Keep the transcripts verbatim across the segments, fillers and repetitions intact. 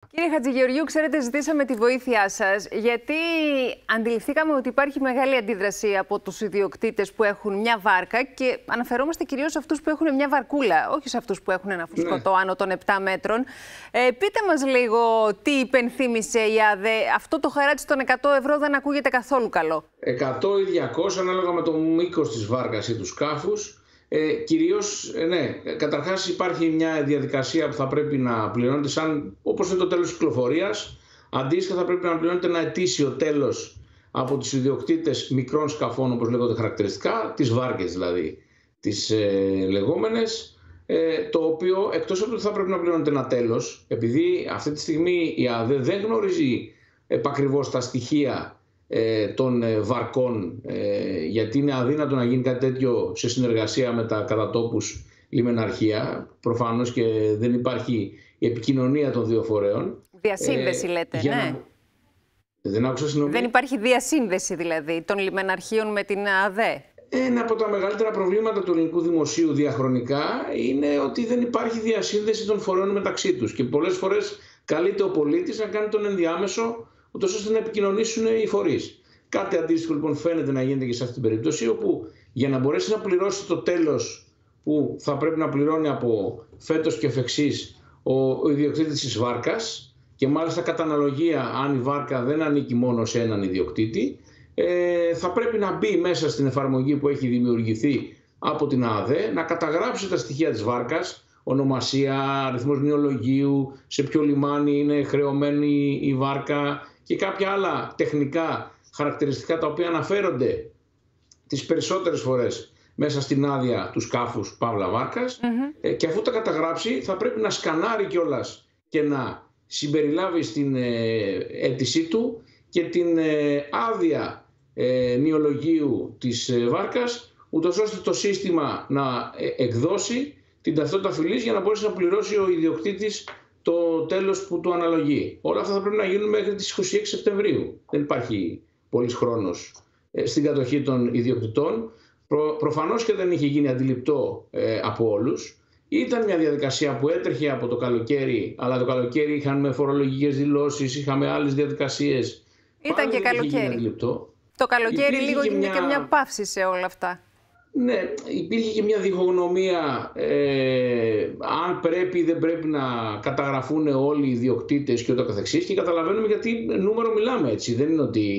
Κύριε Χατζηγεωργίου, ξέρετε, ζητήσαμε τη βοήθειά σας, γιατί αντιληφθήκαμε ότι υπάρχει μεγάλη αντίδραση από τους ιδιοκτήτες που έχουν μια βάρκα και αναφερόμαστε κυρίως σε αυτούς που έχουν μια βαρκούλα, όχι σε αυτούς που έχουν ένα φουσκωτό ναι. άνω των επτά μέτρων. Ε, πείτε μας λίγο τι υπενθύμησε η ΑΔΕ. Αυτό το χαράτσι των εκατό ευρώ δεν ακούγεται καθόλου καλό. εκατό ή διακόσια ανάλογα με το μήκος της βάρκας ή του σκάφους. Ε, κυρίως, ναι, καταρχάς υπάρχει μια διαδικασία που θα πρέπει να πληρώνεται, σαν, όπως είναι το τέλος της κυκλοφορίας. Αντίστοιχα θα πρέπει να πληρώνεται ένα ετήσιο τέλος από τους ιδιοκτήτες μικρών σκαφών, όπως λέγονται χαρακτηριστικά, τις βάρκες δηλαδή, τις ε, λεγόμενες, ε, το οποίο εκτός από ότι θα πρέπει να πληρώνεται ένα τέλος, επειδή αυτή τη στιγμή η ΑΔΕ δεν γνωρίζει επακριβώς τα στοιχεία των βαρκών, γιατί είναι αδύνατο να γίνει κάτι τέτοιο σε συνεργασία με τα κατά τόπους λιμεναρχεία, προφανώς, και δεν υπάρχει η επικοινωνία των δύο φορέων. Διασύνδεση ε, λέτε, ναι. Να... Δεν άκουσα, συγγνώμη. Δεν υπάρχει διασύνδεση δηλαδή των λιμεναρχείων με την ΑΔΕ. Ένα από τα μεγαλύτερα προβλήματα του ελληνικού δημοσίου διαχρονικά είναι ότι δεν υπάρχει διασύνδεση των φορέων μεταξύ τους και πολλές φορές καλείται ο πολίτης να κάνει τον ενδιάμεσο, ούτως ώστε να επικοινωνήσουν οι φορείς. Κάτι αντίστοιχο λοιπόν φαίνεται να γίνεται και σε αυτή την περίπτωση, όπου για να μπορέσει να πληρώσει το τέλος που θα πρέπει να πληρώνει από φέτος και εφ' εξής ο ιδιοκτήτης της βάρκας, και μάλιστα κατά αναλογία, αν η βάρκα δεν ανήκει μόνο σε έναν ιδιοκτήτη, ε, θα πρέπει να μπει μέσα στην εφαρμογή που έχει δημιουργηθεί από την ΑΔΕ, να καταγράψει τα στοιχεία της βάρκας, ονομασία, αριθμός νεολογίου, σε ποιο λιμάνι είναι χρεωμένη η βάρκα και κάποια άλλα τεχνικά χαρακτηριστικά τα οποία αναφέρονται τις περισσότερες φορές μέσα στην άδεια του σκάφους παύλα βάρκας. Mm-hmm. Και αφού τα καταγράψει θα πρέπει να σκανάρει κιόλας και να συμπεριλάβει στην αίτησή του και την άδεια νεολογίου της βάρκας, ούτως ώστε το σύστημα να εκδώσει την ταυτότητα φυλής για να μπορέσει να πληρώσει ο ιδιοκτήτης το τέλος που του αναλογεί. Όλα αυτά θα πρέπει να γίνουν μέχρι τις είκοσι έξι Σεπτεμβρίου. Δεν υπάρχει πολύς χρόνος ε, στην κατοχή των ιδιοκτητών. Προ, προφανώς και δεν είχε γίνει αντιληπτό ε, από όλους. Ήταν μια διαδικασία που έτρεχε από το καλοκαίρι, αλλά το καλοκαίρι είχαμε φορολογικές δηλώσεις, είχαμε άλλες διαδικασίες. Ήταν Πάλι και καλοκαίρι. Το καλοκαίρι υπήρχε λίγο έγινε και μια... μια παύση σε όλα αυτά. Ναι, υπήρχε και μια διχογνωμία ε, αν πρέπει ή δεν πρέπει να καταγραφούν όλοι οι ιδιοκτήτες και ούτω καθεξής, και καταλαβαίνουμε γιατί νούμερο μιλάμε, έτσι. Δεν είναι ότι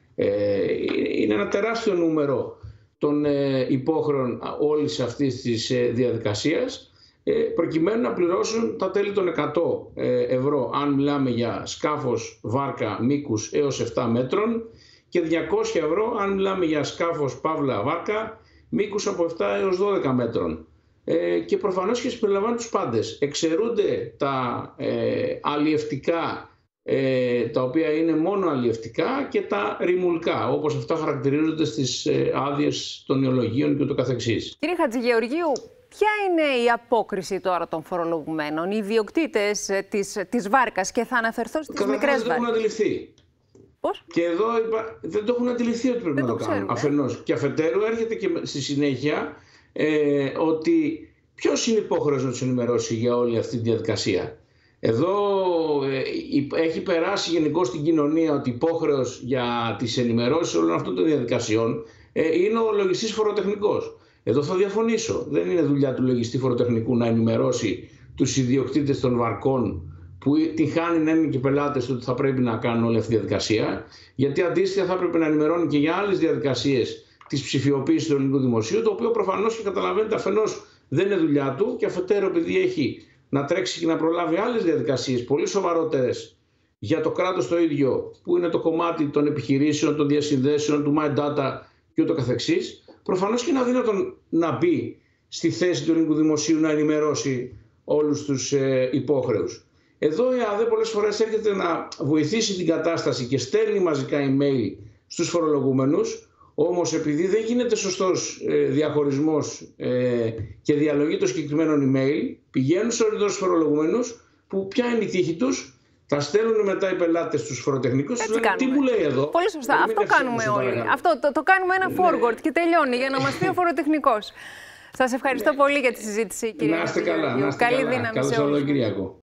ε, είναι ένα τεράστιο νούμερο των ε, υπόχρεων όλης αυτής της ε, διαδικασίας, ε, προκειμένου να πληρώσουν τα τέλη των εκατό ευρώ αν μιλάμε για σκάφος βάρκα μήκους έως επτά μέτρων και διακόσια ευρώ αν μιλάμε για σκάφος παύλα βάρκα μήκους από επτά έως δώδεκα μέτρων. Ε, και προφανώς και συμπεριλαμβάνουν τους πάντες. Εξαιρούνται τα ε, αλλιευτικά, ε, τα οποία είναι μόνο αλλιευτικά, και τα ρημουλικά, όπως αυτά χαρακτηρίζονται στις ε, άδειες των νεολογίων και ούτω καθεξής. Κύριε Χατζηγεωργίου, ποια είναι η απόκριση τώρα των φορολογουμένων, οι ιδιοκτήτες της, της βάρκας, και θα αναφερθώ στις μικρές βάρκες? Δεν έχουν αντιληφθεί. Πώς? Και εδώ δεν το έχουν αντιληφθεί ότι πρέπει δεν να το, το κάνουν, αφενός. Και αφετέρου έρχεται και στη συνέχεια ε, ότι ποιος είναι υπόχρεος να τους ενημερώσει για όλη αυτή τη διαδικασία. Εδώ ε, έχει περάσει γενικώς στην κοινωνία ότι υπόχρεος για τις ενημερώσεις όλων αυτών των διαδικασιών ε, είναι ο λογιστής φοροτεχνικός. Εδώ θα διαφωνήσω. Δεν είναι δουλειά του λογιστή φοροτεχνικού να ενημερώσει τους ιδιοκτήτες των βαρκών που την χάνει να είναι και πελάτες του ότι θα πρέπει να κάνουν όλη αυτή τη διαδικασία, γιατί αντίστοιχα θα πρέπει να ενημερώνει και για άλλες διαδικασίες της ψηφιοποίησης του ελληνικού δημοσίου, το οποίο προφανώς και καταλαβαίνετε αφενός δεν είναι δουλειά του, και αφετέρου επειδή έχει να τρέξει και να προλάβει άλλες διαδικασίες πολύ σοβαρότερες για το κράτος το ίδιο, που είναι το κομμάτι των επιχειρήσεων, των διασυνδέσεων, του My Data και ούτω καθεξής, προφανώς και είναι αδύνατον να μπει στη θέση του ελληνικού δημοσίου να ενημερώσει όλους τους ε, υπόχρεους. Εδώ η ΑΔΕ πολλές φορές έρχεται να βοηθήσει την κατάσταση και στέλνει μαζικά email στους φορολογούμενους, όμως επειδή δεν γίνεται σωστός ε, διαχωρισμός ε, και διαλογή των συγκεκριμένων email, πηγαίνουν σε ορεινούς φορολογούμενους που ποια είναι η τύχη τους, τα στέλνουν μετά οι πελάτες στους φοροτεχνικούς, τους λένε τι μου λέει εδώ. Πολύ σωστά, αυτό κάνουμε όλοι. Αυτό το, το κάνουμε ένα forward, ναι, και τελειώνει για να μας πει ο φοροτεχνικός. Σας ευχαριστώ, ναι, πολύ για τη συζήτηση, κύριε. Να είστε καλά, να είστε Καλή καλά. δύναμη Καλό σε όλους. Σαββατοκύριακο.